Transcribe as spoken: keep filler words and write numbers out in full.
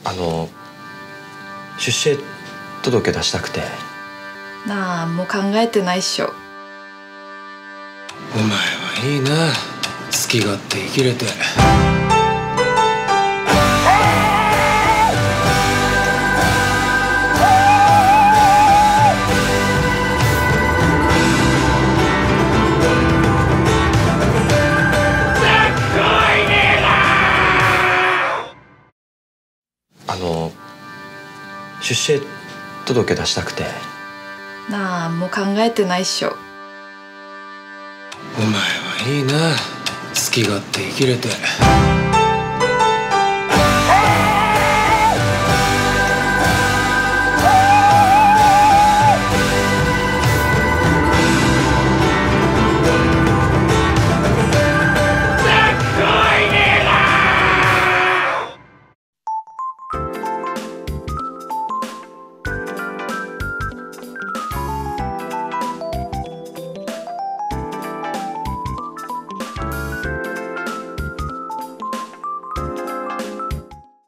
あの出生届出したくて。 なあ、もう考えてないっしょ。 お前はいいな、好き勝手生きれて。 あの出生届出したくて。 なあ、もう考えてないっしょ。 お前はいいな、好き勝手生きれて。